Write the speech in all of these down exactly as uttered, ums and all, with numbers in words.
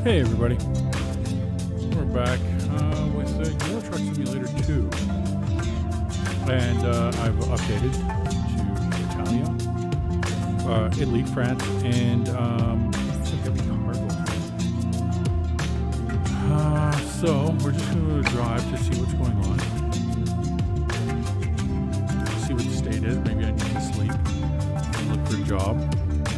Hey everybody, we're back uh, with uh, Euro Truck Simulator two, and uh, I've updated to Italia, uh, Italy, France, and um, heavy cargo. Uh, so we're just going to drive to see what's going on, see what the state is. Maybe I need to sleep and look for a job.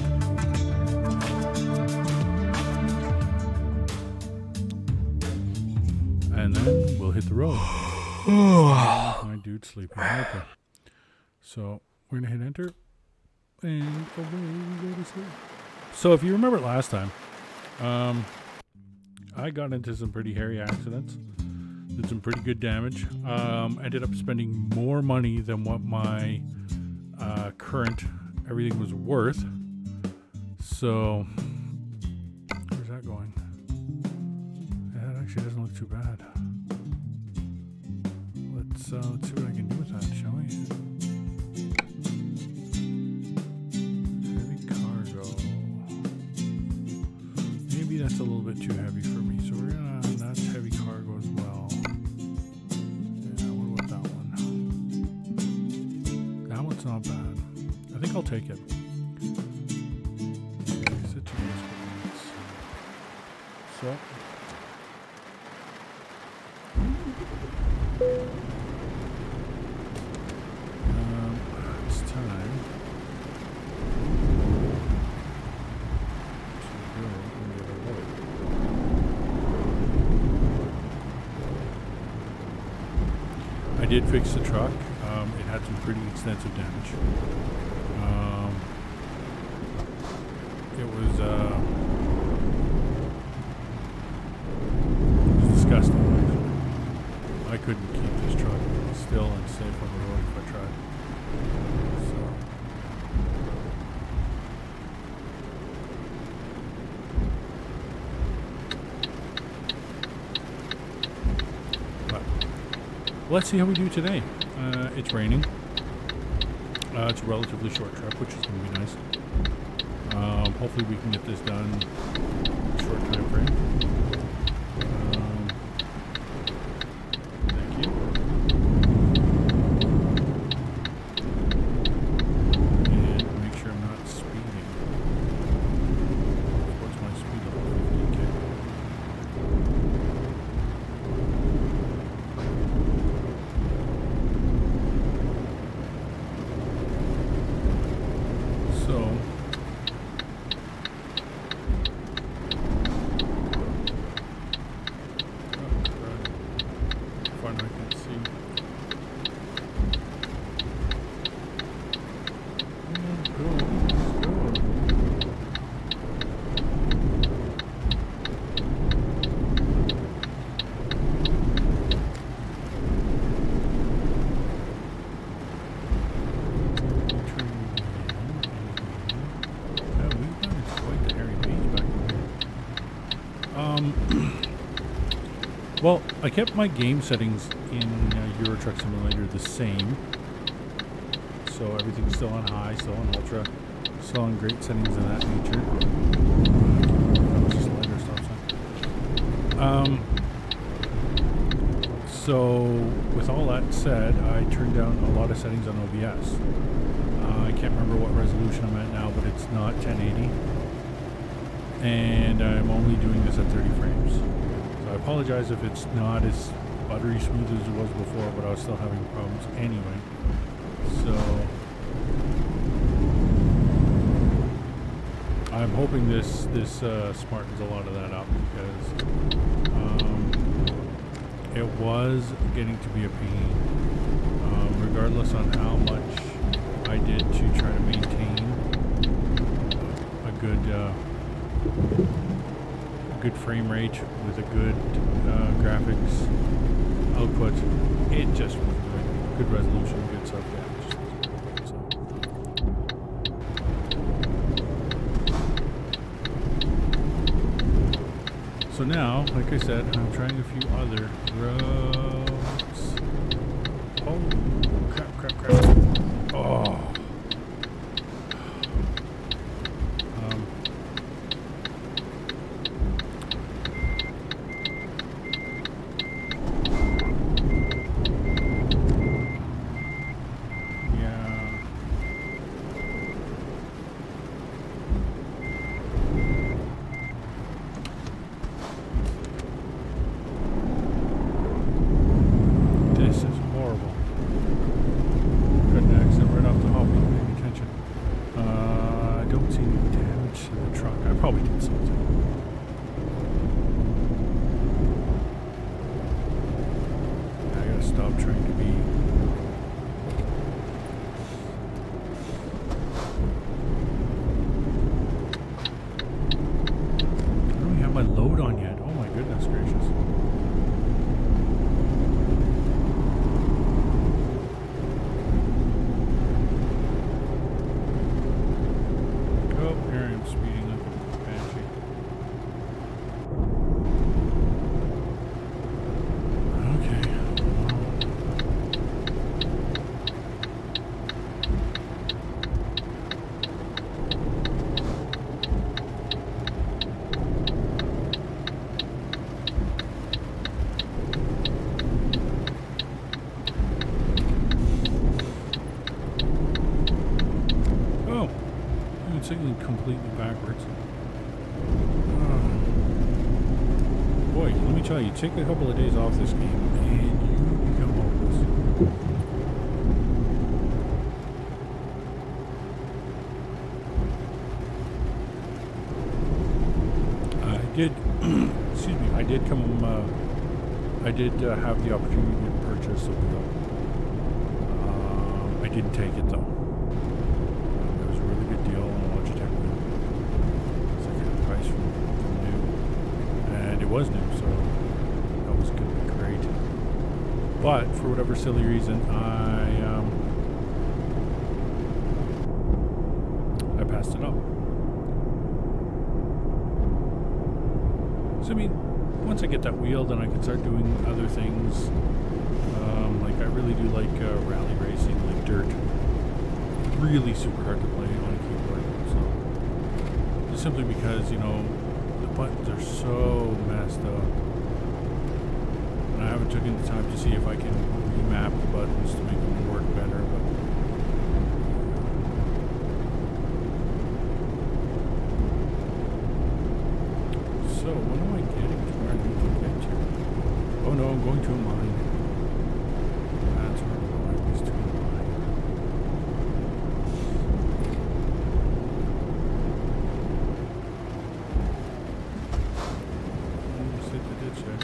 And then we'll hit the road. My dude's sleeping. Okay. So we're going to hit enter. And away we go to sleep. So if you remember last time, um, I got into some pretty hairy accidents. Did some pretty good damage. Um, ended up spending more money than what my uh, current everything was worth. So where's that going? That actually doesn't look too bad. Let's, uh, let's see what I can do with that, shall we? Heavy cargo. Maybe that's a little bit too heavy for me, so we're gonna, that's heavy cargo as well. Yeah, what about that one? That one's not bad. I think I'll take it. Okay, sit to this one. So. Um, it's time to go and get a load. I did fix the truck. Um, it had some pretty extensive damage. Um, it was, uh, it was disgusting. I couldn't keep this truck still and safe on the road if I tried. So. But let's see how we do today. Uh, it's raining. Uh, it's a relatively short trip, which is going to be nice. Um, hopefully we can get this done in a short time frame. Well, I kept my game settings in uh, Euro Truck Simulator the same. So everything's still on high, still on ultra, still on great settings of that nature. Just lighter stop sign. Um, so with all that said, I turned down a lot of settings on O B S. Uh, I can't remember what resolution I'm at now, but it's not ten eighty. And I'm only doing this at thirty frames. I apologize if it's not as buttery smooth as it was before, but I was still having problems anyway. So I'm hoping this this uh, smartens a lot of that up, because um, it was getting to be a pain, um, regardless on how much I did to try to maintain a good uh, good frame rate with a good uh, graphics output. It just wasn't right. Good resolution, good stuff. Yeah, it just wasn't right, so. so now, like I said, I'm trying a few other roads. Oh, crap, crap, crap. Oh. my load on yet. Oh my goodness gracious. Oh, here I am speeding like a banshee. Okay. Signaling completely backwards. Uh, boy, let me tell you, take a couple of days off this game and you become hopeless. I did, excuse me, I did come, uh, I did uh, have the opportunity to purchase a wheel. Uh, I didn't take it though. It was a really good deal on a Logitech wheel. It's like a price from, from new. And it was new, so that was going to be great. But for whatever silly reason, I, um, I passed it up. So I mean, once I get that wheel, then I can start doing other things. Um, like I really do like uh, rally racing, like dirt. Really super hard to play on a keyboard. So just simply because, you know, the buttons are so messed up, and I haven't taken the time to see if I can remap the buttons to make them work better. But so, when am I getting to where I need to get to? Oh no, I'm going to a mine. That's where I'm going, is to a mine. Let me just hit the ditch there.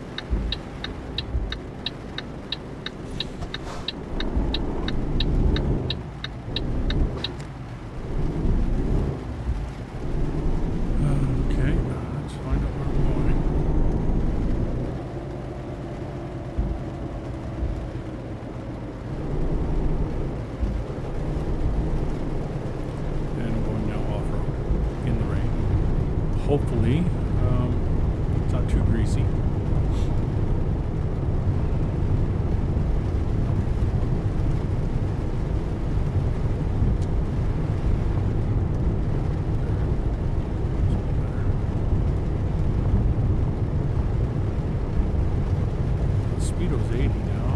Hopefully, um, it's not too greasy. Speedo's eighty now.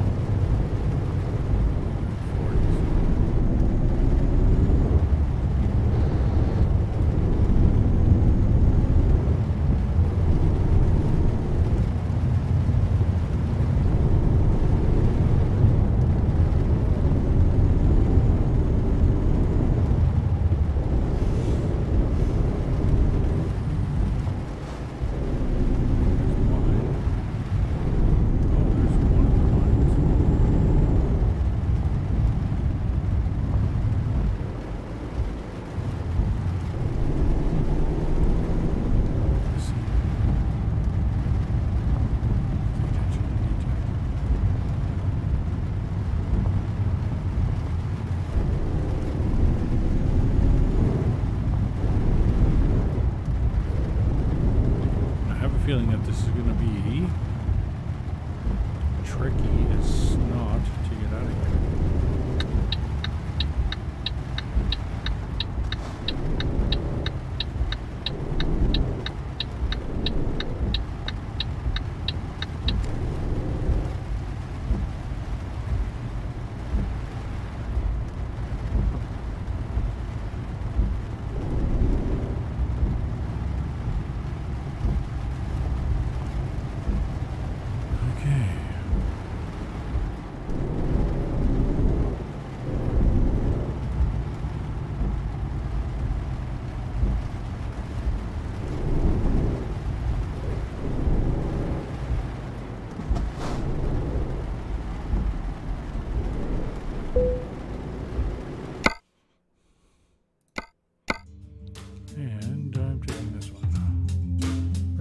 Feeling that this is going to be tricky as snot to get out of here.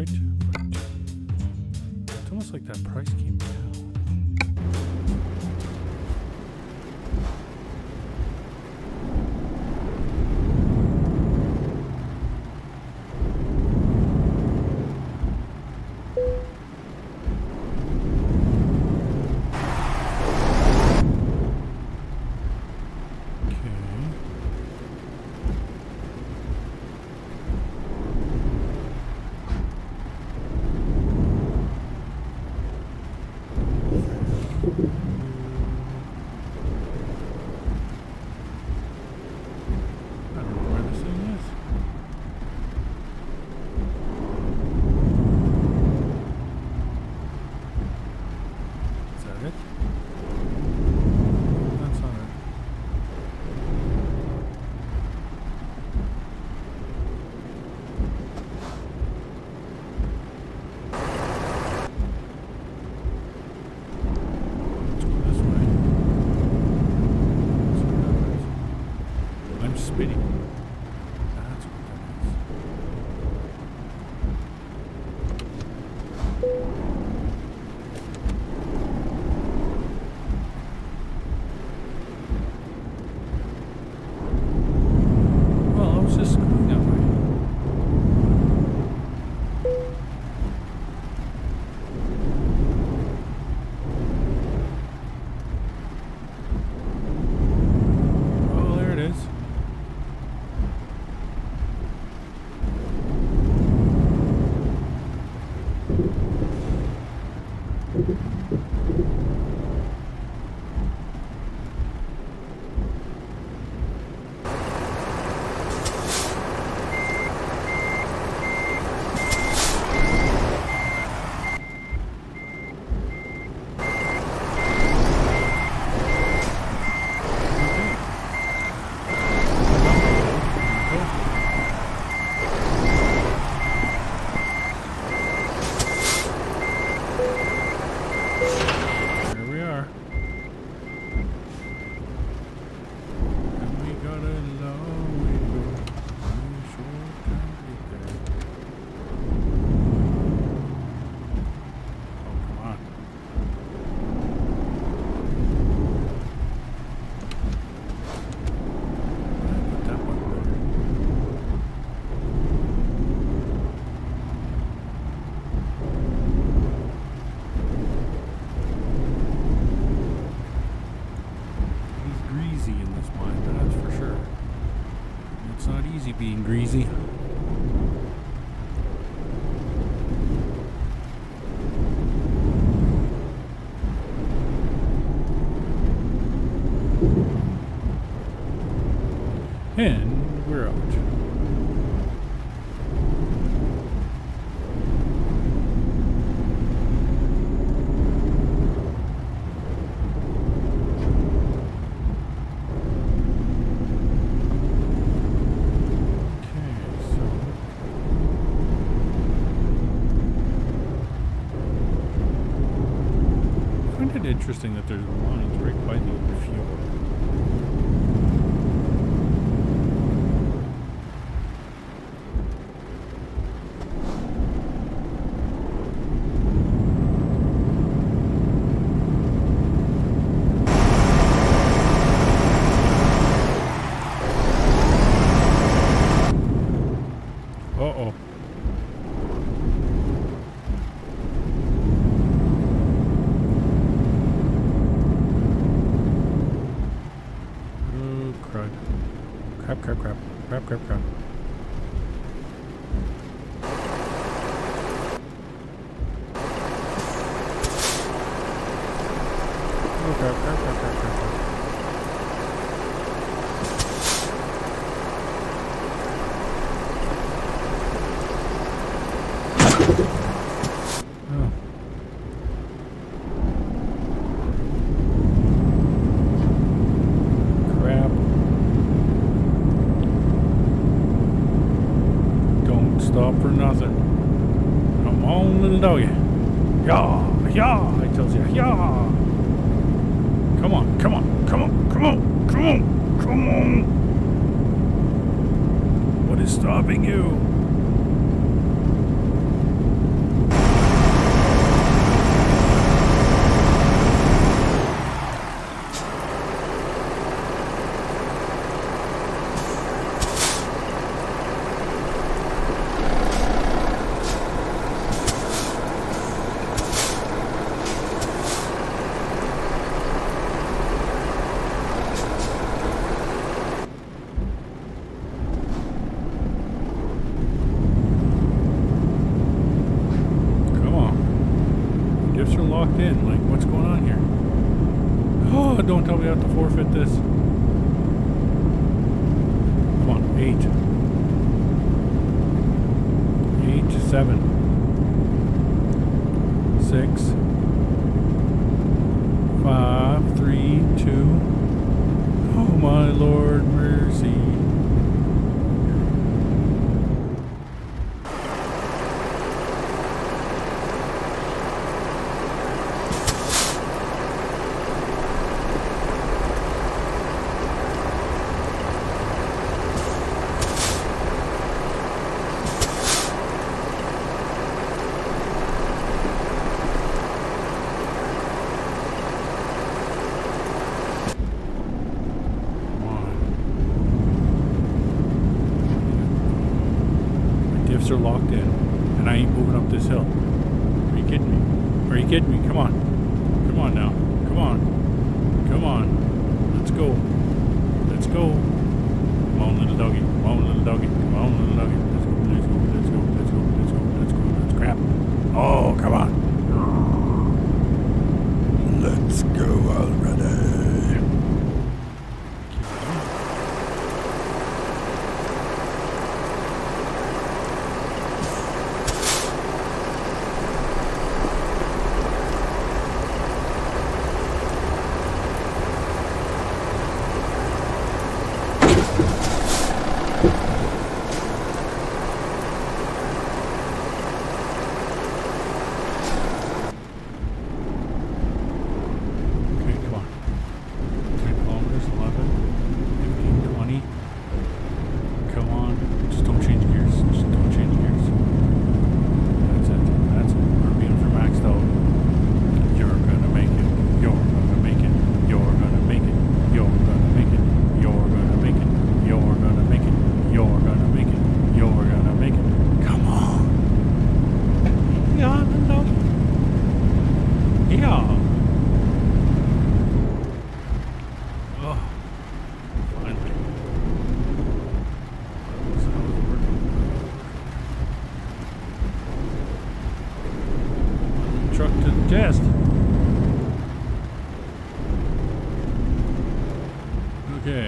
right? But it's almost like that price came down. Being greasy. And we're out. Interesting that there's lines right by the fuel. Uh-oh. Crap, crap, crap. Crap, crap, crap. Oh, crap, crap, crap, crap, crap, crap. Oh. Crap. Stop for nothing. Come on, little doggy. Yeah, yeah, I tells you, yeah. Come on, come on, come on, come on, come on, come on. What is stopping you? locked in. Like, what's going on here? Oh, don't tell me I have to forfeit this. Come on, eight. Eight, seven. Six. Five, three, two. Oh, my Lord, mercy. Are locked in, and I ain't moving up this hill. Are you kidding me? Are you kidding me? Come on. Come on now. Come on. Come on. Let's go. Let's go. Come on, little doggy. Come on, little doggy. Come on, little doggy. Let's go. Let's go. Let's go. Let's go. Let's go. Let's go. Let's grab. Oh, come on. Let's go already. Test. Okay.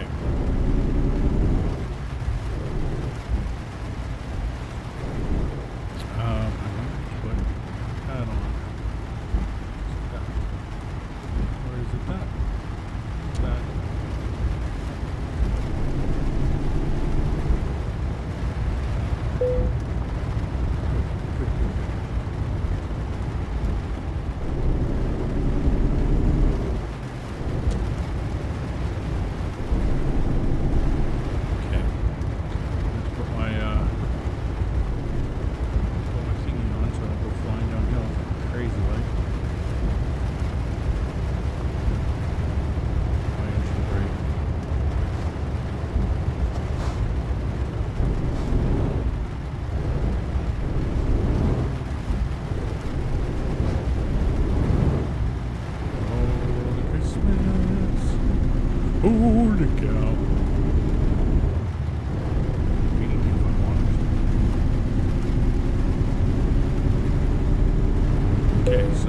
Um, I might put that on. Where is it that? That. Holy cow. Okay, so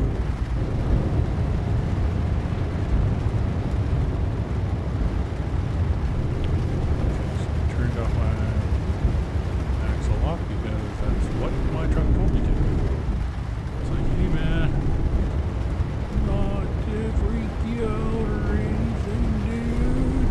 turned off my axle lock because that's what my truck told me to. It's like, hey man, not to freak you out or anything, dude.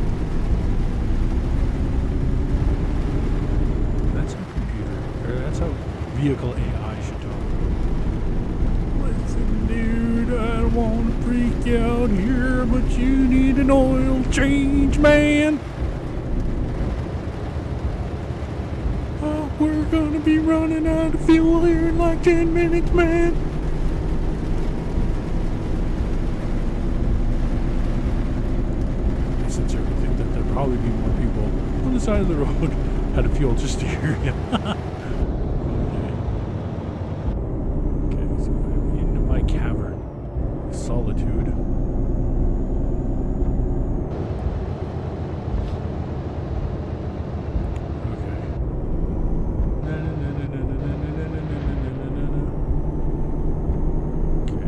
That's how computer, or that's how vehicle A I should talk. Listen, dude, I don't want to freak you out here, but you need an oil change, man. Oh, we're gonna be running out of fuel here in like ten minutes, man. I sincerely think that there'll probably be more people on the side of the road out of fuel just to hear you. Okay, so I'm into my cavern of solitude. Okay.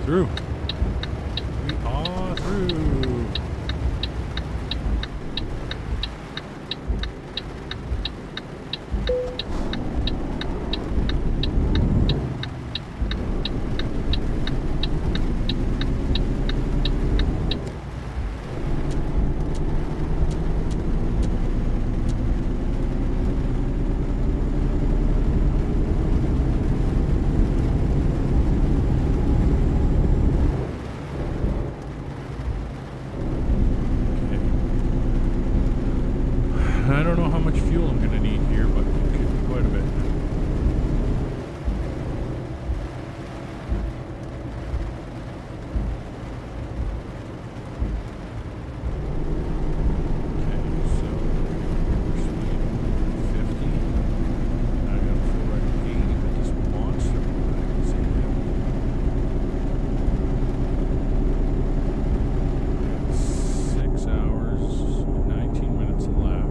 through. We are through. I don't know how much fuel I'm going to need here, but it could be quite a bit. Okay, so speed fifty. I got to feel right at eighty with this monster. I can see that. Six hours, nineteen minutes left.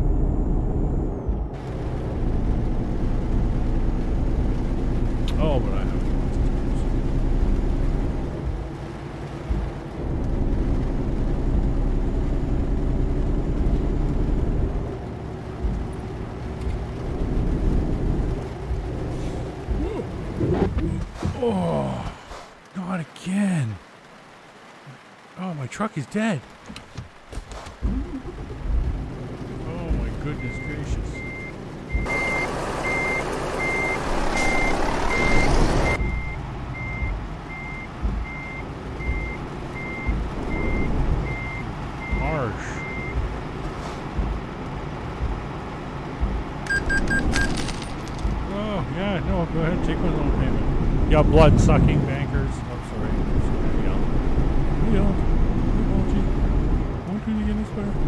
Oh, but I have lots of times. Oh, not again. Oh, my truck is dead. Oh, my goodness gracious. Oh, yeah, no, go ahead, take my loan payment. Yeah, blood-sucking bankers. I'm sorry. I'm sorry, I yelled. I yelled. I won't you. Won't you again, this better?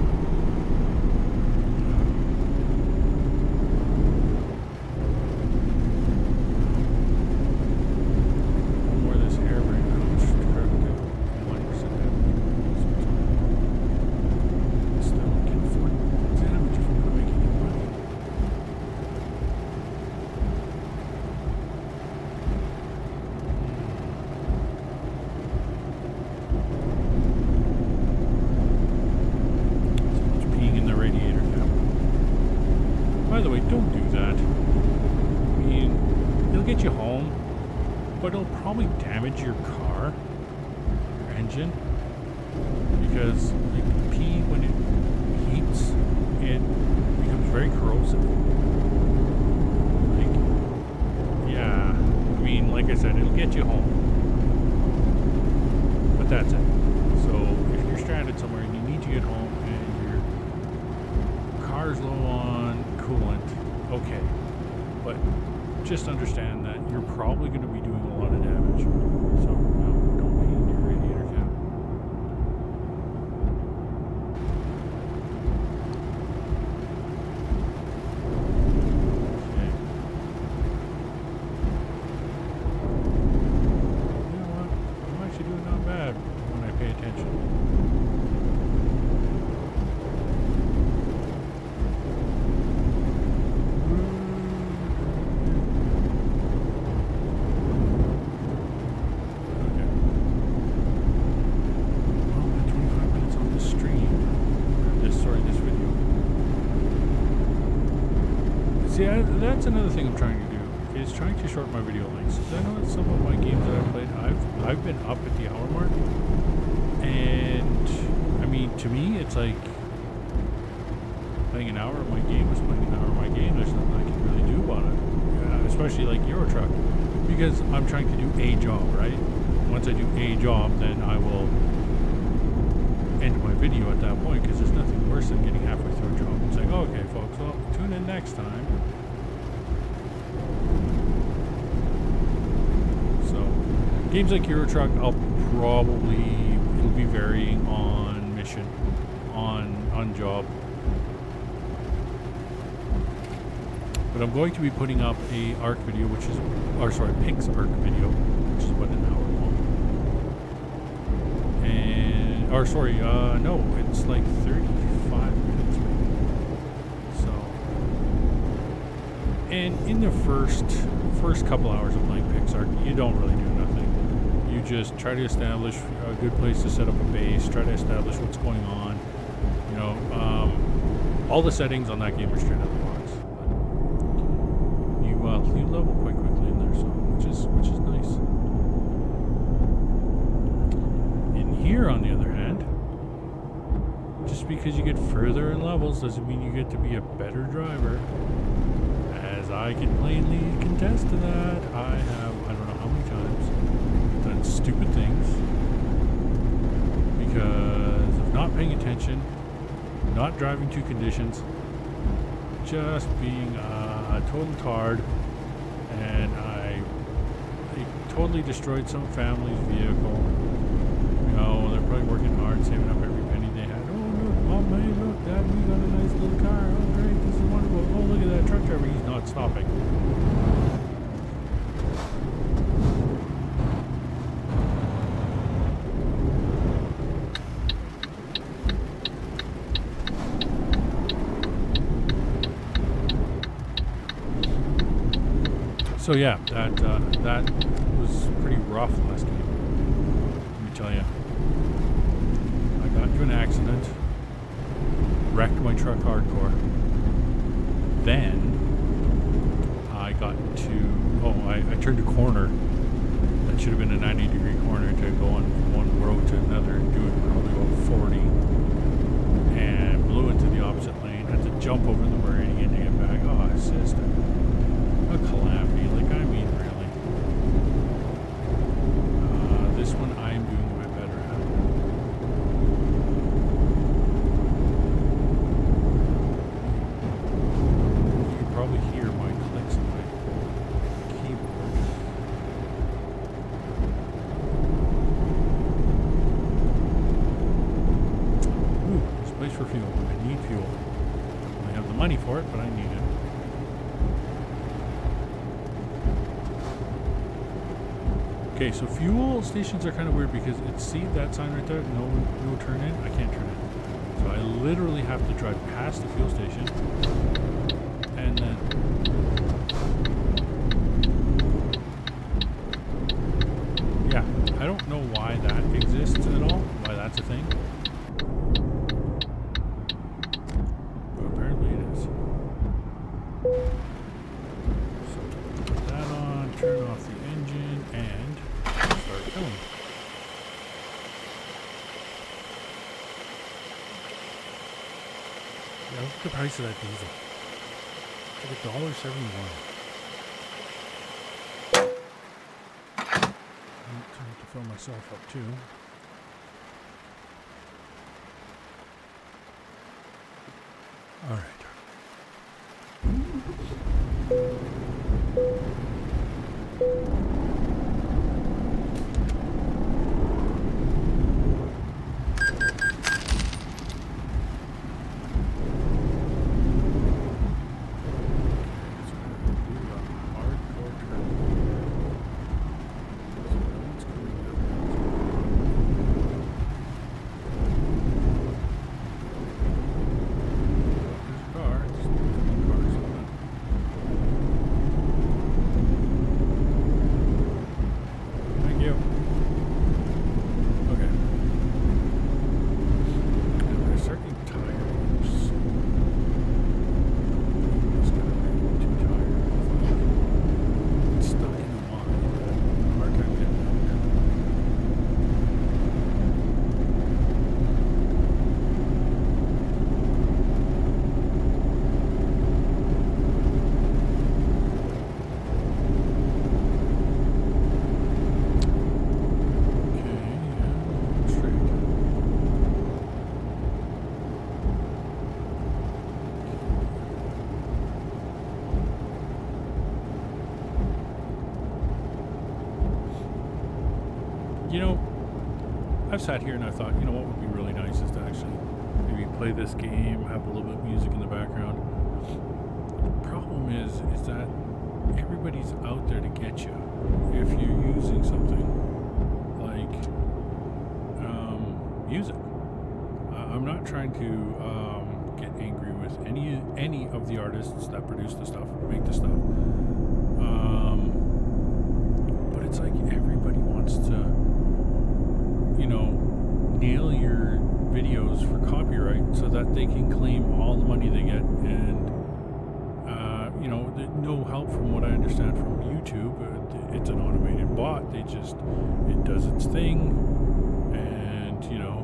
One more of this hair right now. one percent damage. Still getting forty damage if I'm not making any money. By the way, don't do that. I mean, it'll get you home, but it'll probably damage your car, your engine, because like pee, when it heats, it becomes very corrosive. Like, yeah, I mean, like I said, it'll get you home, but that's it. So if you're stranded somewhere and you need to get home and your car's low on coolant, okay, but just understand that you're probably going to be doing a lot of damage. So no, don't pee in your radiator cap. Okay. You know what? I'm actually doing not bad when I pay attention. See, I, that's another thing I'm trying to do, is trying to shorten my video lengths. I know that some of my games that I've played, I've, I've been up at the hour mark, and, I mean, to me, it's like, playing an hour of my game is playing an hour of my game. There's nothing I can really do about it, uh, especially like Euro Truck, because I'm trying to do a job, right? Once I do a job, then I will end my video at that point, because there's nothing worse than getting halfway through a job and saying, oh, okay, folks, well, tune in next time. So, games like Euro Truck, I'll probably, it'll be varying on mission, on, on job. But I'm going to be putting up a ARC video, which is, or sorry, Pink's ARC video, which is about an hour long. And, or sorry, uh, no, it's like thirty-five minutes maybe. So, and in the first, first couple hours of playing Pink's ARC, you don't really do nothing. You just try to establish a good place to set up a base, try to establish what's going on. You know, um, all the settings on that game are straight out of the box. But you uh, you level quite quickly in there, so which is which is nice. In here, on the other hand, just because you get further in levels doesn't mean you get to be a better driver. As I can plainly contest to that, I have I don't know how many times done stupid things because of not paying attention, not driving to conditions, just being a total tard, and I, I totally destroyed some family's vehicle. You know, they're probably working hard, saving up every penny they had. Oh look, oh man, look, Dad, we got a nice little car. Oh great, this is wonderful. Oh look at that truck driver, he's not stopping. So yeah, that uh, that was pretty rough last game. Let me tell you. I got into an accident, wrecked my truck hardcore. Then I got to oh I, I turned a corner that should have been a ninety degree corner to go on from one road to another and do it probably about forty, and blew into the opposite lane. Had to jump over the meridian to get back. Oh, sister. A calamity, like I mean, really. Uh, this one I am doing a bit better at. You can probably hear my clicks on my keyboard. Ooh, this place for fuel. I need fuel. I have the money for it, but I need it. Okay, so fuel stations are kind of weird because it's, see that sign right there? No, no turn in? I can't turn in. So I literally have to drive past the fuel station and then... Yeah, I don't know why that exists at all, why that's a thing. But apparently it is. So put that on, turn off the engine, and start going. Yeah, look at the price of that diesel. It's like a dollar seventy-one. I'm trying to fill myself up too. All right. You know, I've sat here and I thought, you know what would be really nice is to actually maybe play this game, have a little bit of music in the background. The problem is, is that everybody's out there to get you if you're using something like um, music. Uh, I'm not trying to um, get angry with any any of the artists that produce the stuff, make the stuff. Um, but it's like everybody wants to videos for copyright so that they can claim all the money they get. And uh, you know, no help from what I understand from YouTube. It's an automated bot. They just, it does its thing, and you know,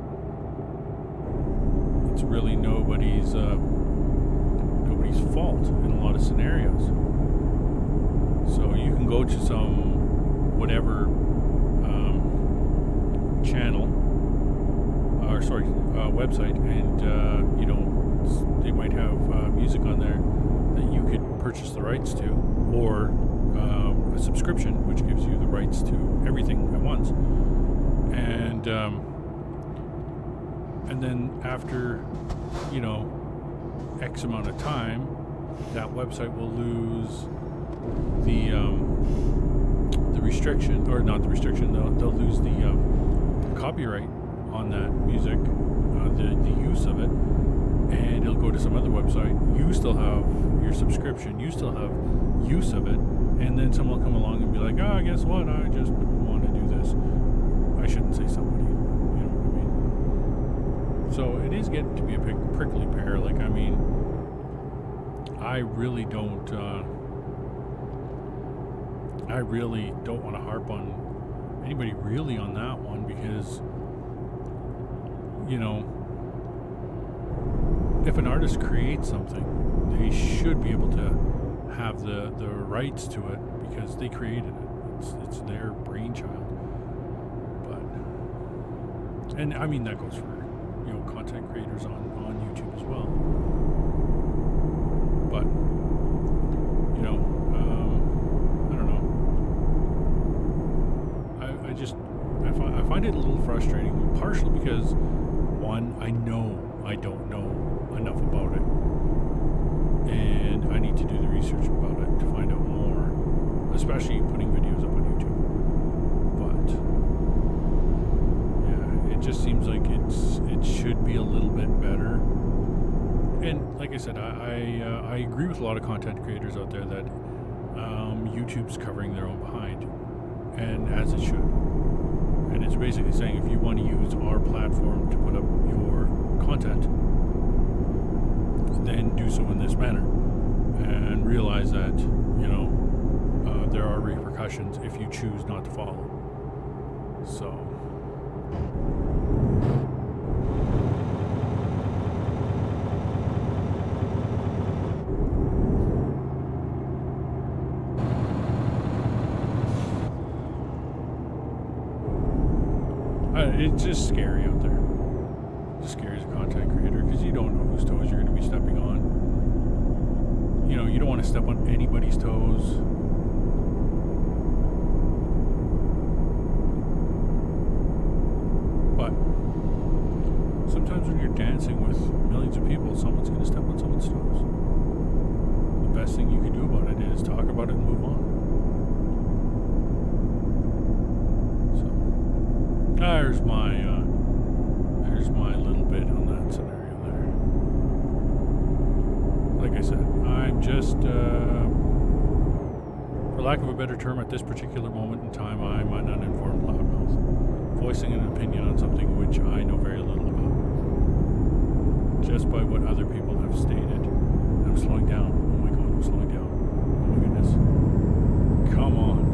it's really nobody's uh, nobody's fault in a lot of scenarios. So you can go to some whatever um, channel, or sorry, uh, website, and uh, you know, they might have uh, music on there that you could purchase the rights to, or um, a subscription which gives you the rights to everything at once. And um, and then after, you know, X amount of time, that website will lose the um, the restriction, or not the restriction. They'll they'll lose the, um, the copyright on that music, uh, the the use of it, and it'll go to some other website. You still have your subscription. You still have use of it, and then someone will come along and be like, "Ah, oh, guess what? I just want to do this." I shouldn't say somebody. You know what I mean? So it is getting to be a prickly pear. Like, I mean, I really don't. Uh, I really don't want to harp on anybody really on that one, because, you know, if an artist creates something, they should be able to have the, the rights to it because they created it. It's, it's their brainchild. But, and I mean, that goes for, you know, content creators on, on YouTube as well. But, you know, um, I don't know. I, I just, I, fi I find it a little frustrating, partially because, one, I know I don't know enough about it, and I need to do the research about it to find out more, especially putting videos up on YouTube. But yeah, it just seems like it's it should be a little bit better. And like I said, I I, uh, I agree with a lot of content creators out there that um, YouTube's covering their own behind, and as it should. And it's basically saying, if you want to use our platform to put up your content, then do so in this manner, and realize that, you know, uh, there are repercussions if you choose not to follow. So uh, it's just scary out there. It's scary as a content creator, because you don't know whose toes you're going to be stepping on. You know, you don't want to step on anybody's toes. But sometimes when you're dancing with millions of people, someone's going to step on someone's toes. The best thing you can do about it is talk about it and move on. So, there's my, uh, there's my little bit on that scenario there. Like I said, I'm just, uh, for lack of a better term, at this particular moment in time, I'm an uninformed loudmouth, voicing an opinion on something which I know very little about, just by what other people have stated. I'm slowing down. Oh my god, I'm slowing down. Oh my goodness. Come on.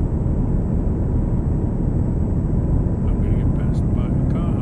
I'm gonna get passed by a car.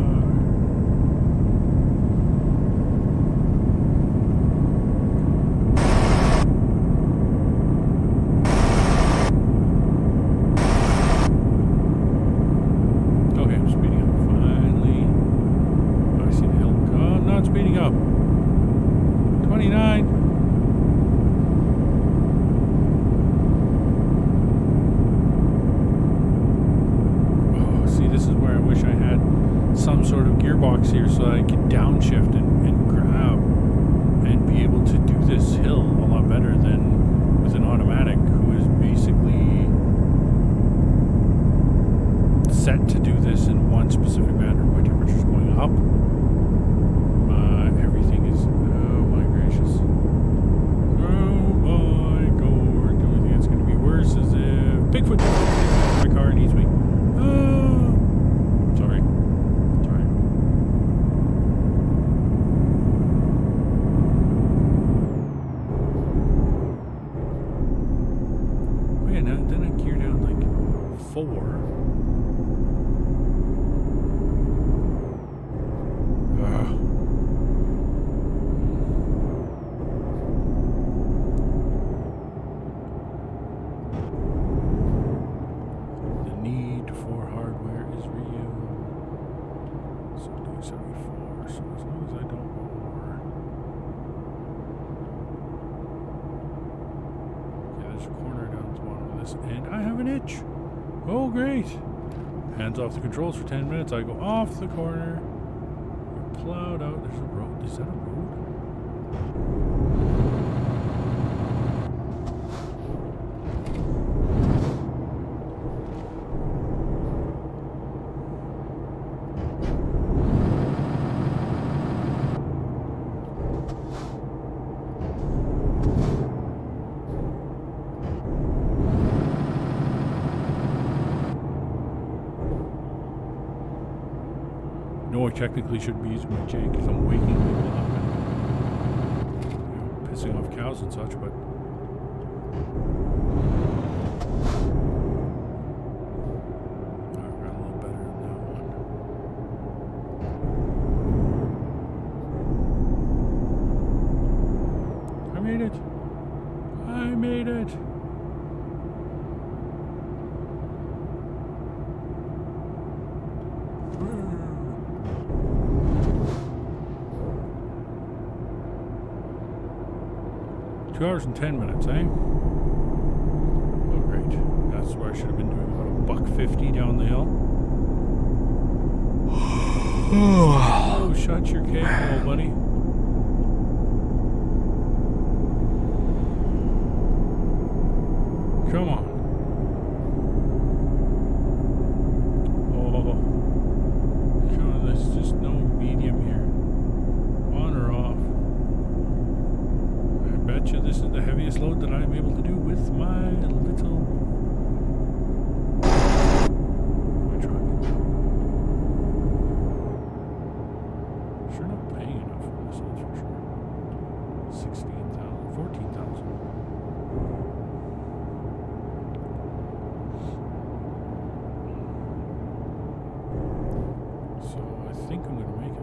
Gearbox here so I can downshift and, and grab and be able to do this hill a lot better than with an automatic, who is basically set to do this in one specific manner. My temperature's going up. Uh, everything is, oh my gracious. Oh my god, the only thing that's going to be worse is if Bigfoot my car needs me. Oh, sorry. seventy-four, so as long as I don't go over. Yeah, there's a corner down at the bottom of this, and I have an itch. Oh, great. Hands off the controls for ten minutes. I go off the corner. We're plowed out. There's a road. Is that a road? No, I technically shouldn't be using my chain because I'm waking people up and, you know, pissing off cows and such, but I got a little better than that one. I made it! I made it! Two hours and ten minutes, eh? Oh, great. That's where I should have been doing about a buck fifty down the hill. Oh, shut your cake hole, buddy. Come on. Oh. Come on, there's just no medium here. On or off. I bet you this is the heaviest load that I'm able to do with my little my truck. Sure not paying enough for this, that's for sure. Sixteen thousand, fourteen thousand. So I think I'm gonna make it.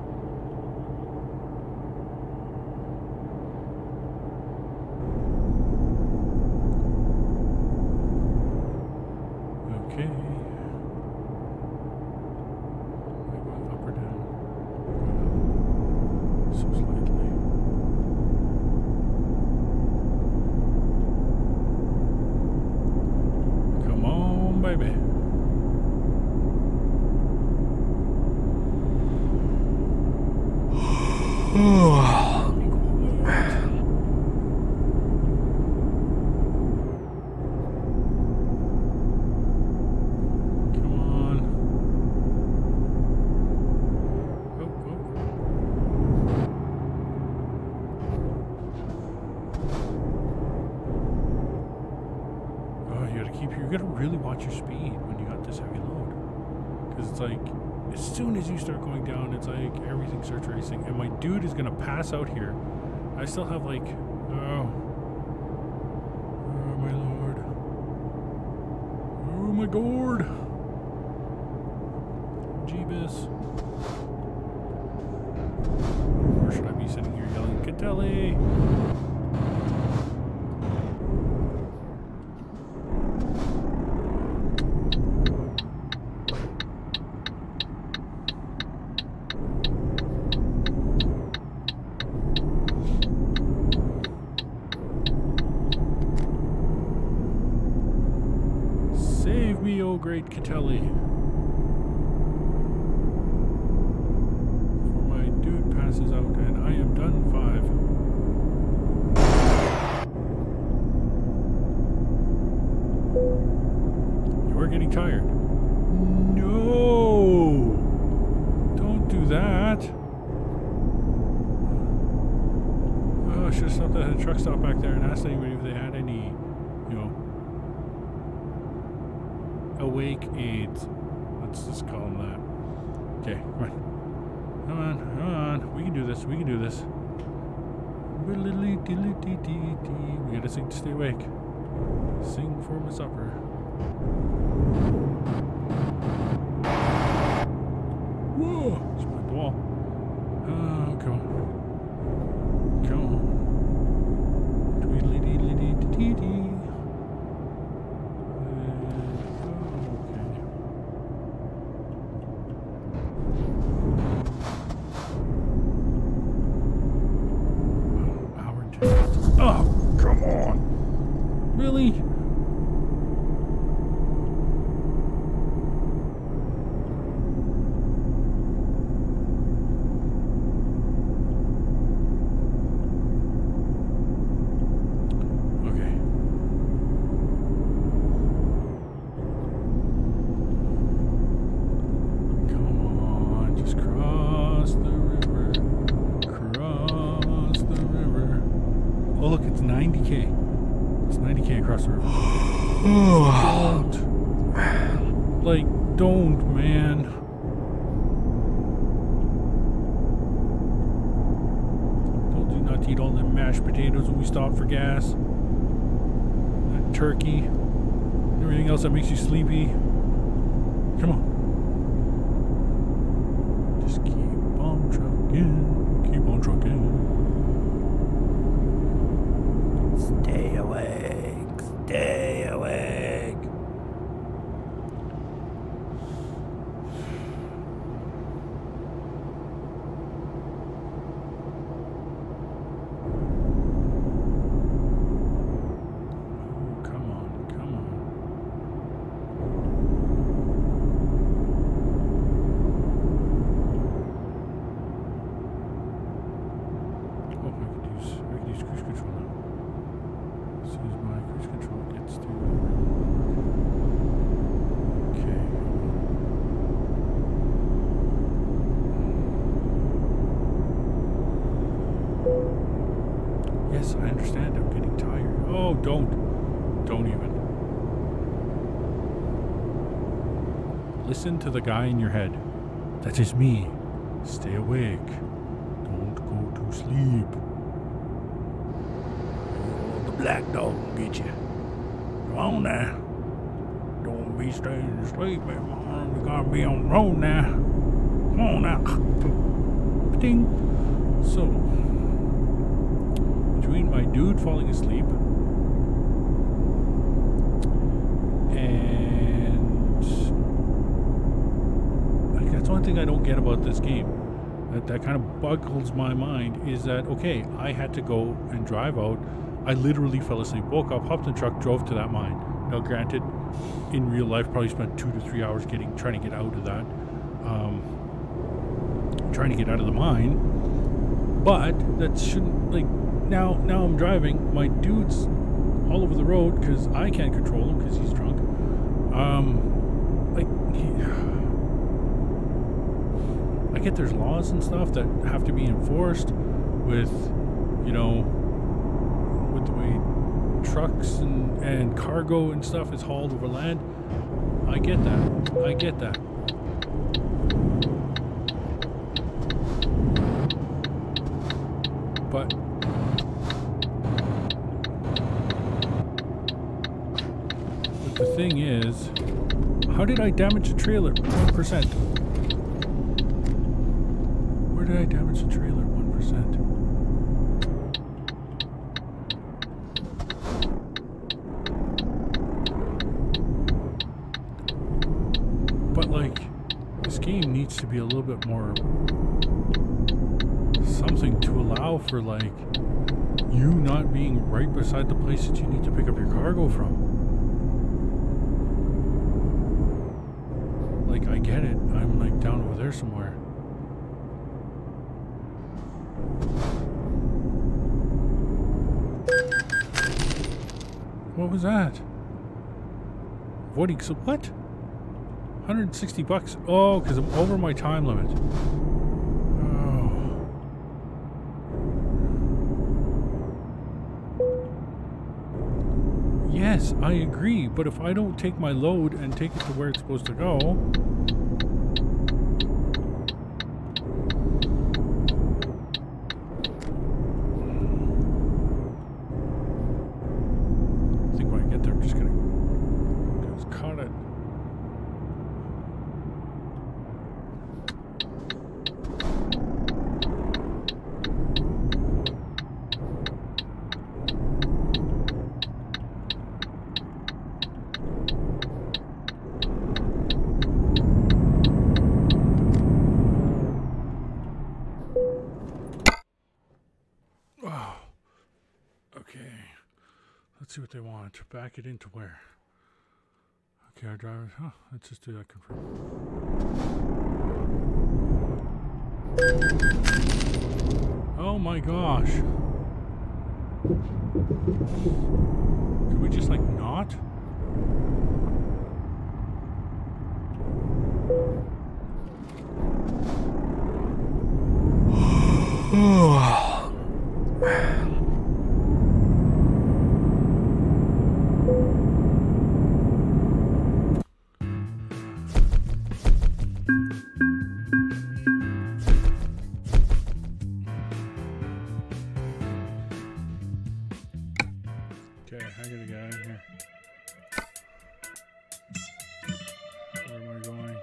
Okay. Am I going up or down? So slightly. Come on, baby. You gotta really watch your speed when you got this heavy load, because it's like as soon as you start going down, it's like everything starts racing, and my dude is gonna pass out here. I still have like oh, oh my lord, oh my gourd, Jeebus. Or should I be sitting here yelling, Catelli? Save me, oh great Catelli. Before my dude passes out and I am done five. You are getting tired. No! Don't do that. Oh, I should have stopped at a truck stop back there and asked anybody if they had any, you know, awake aids. Let's just call them that. Okay, come on. Come on, come on. We can do this. We can do this. We gotta sing to stay awake. Sing for my supper. Whoa! Split the wall. Oh, come on. Come on. Tweedly deedly dee dee dee. Oh, come on. Really? ninety K. It's ninety K across the river. Don't. Like, don't, man. Told you not to eat all them mashed potatoes when we stopped for gas. That turkey. Everything else that makes you sleepy. Come on. Just keep on trucking. Keep on trucking. Stay awake, stay awake. Oh, come on, come on. Oh, I could use, I could use cruise control now. As soon as my cruise control gets to... Okay. Yes, I understand. I'm getting tired. Oh, don't. Don't even. Listen to the guy in your head. That is me. Stay awake. Don't go to sleep. Black dog will get you. Come on now. Don't be staying asleep, man. We gotta be on the road now. Come on now. Ding. So, between my dude falling asleep and like, that's one thing I don't get about this game. That that kind of boggles my mind is that, okay, I had to go and drive out. I literally fell asleep, woke up, hopped in the truck, drove to that mine. Now, granted, in real life, probably spent two to three hours getting, trying to get out of that, um, trying to get out of the mine. But that shouldn't, like, now, now I'm driving. My dude's all over the road because I can't control him because he's drunk. Um, like, he, I get there's laws and stuff that have to be enforced with, you know, with the way trucks and, and cargo and stuff is hauled over land. I get that. I get that. But but the thing is, how did I damage the trailer? one percent. Where did I damage the trailer? one percent. But, like, this game needs to be a little bit more something to allow for, like, you not being right beside the place that you need to pick up your cargo from. Like, I get it. I'm, like, down over there somewhere. What was that? Avoiding, so what? one hundred sixty bucks. Oh, because I'm over my time limit. Oh. Yes, I agree. But if I don't take my load and take it to where it's supposed to go... I think when I get there, I'm just going to just cut it. let's see what they want. Back it into where? Okay, our driver. Huh, let's just do that. Confirm. Oh my gosh. Could we just like not? Okay, I gotta get out of here. Where am I going?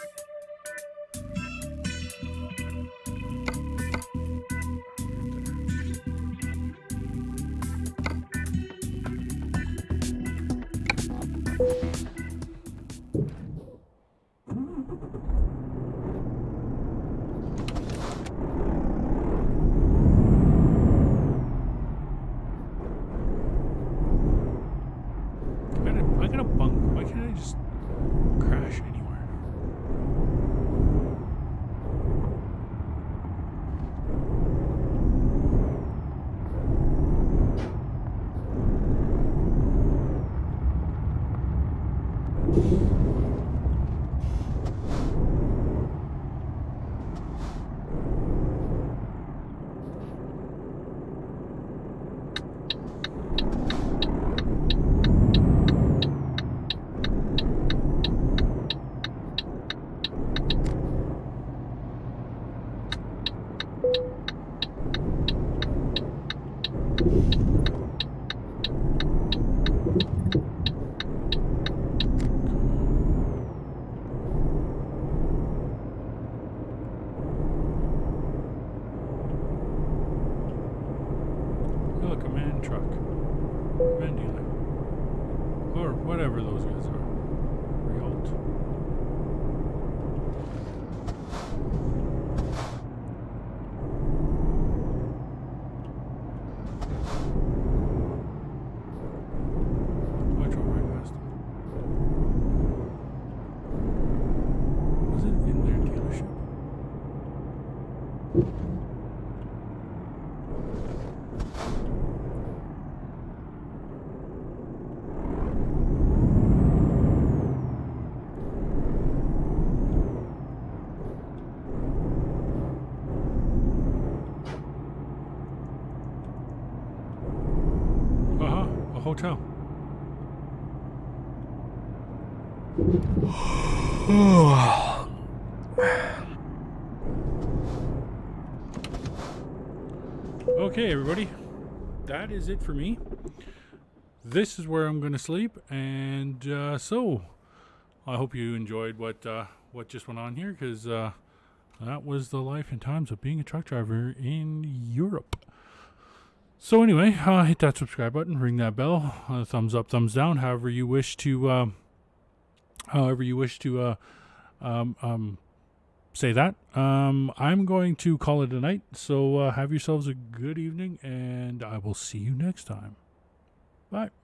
I got a bunk. Why can't I just crash anywhere? Look, a man truck. Man dealer. Or whatever those guys are. Realt. I drove right past them. Was it in their dealership? Uh-huh, a hotel. Okay, everybody, that is it for me. This is where I'm going to sleep, and uh, so I hope you enjoyed what uh, what just went on here, because uh, that was the life and times of being a truck driver in Europe. So anyway, uh, hit that subscribe button, ring that bell, uh, thumbs up, thumbs down, however you wish to, uh, however you wish to uh, um, um, say that. Um, I'm going to call it a night, so uh, have yourselves a good evening, and I will see you next time. Bye.